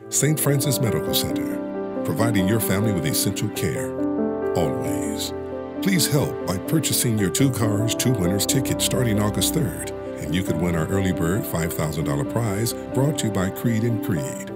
St. Francis Medical Center, providing your family with essential care, always. Please help by purchasing your 2 cars, 2 winners ticket starting August 3rd, and you could win our early bird $5,000 prize brought to you by Creed and Creed.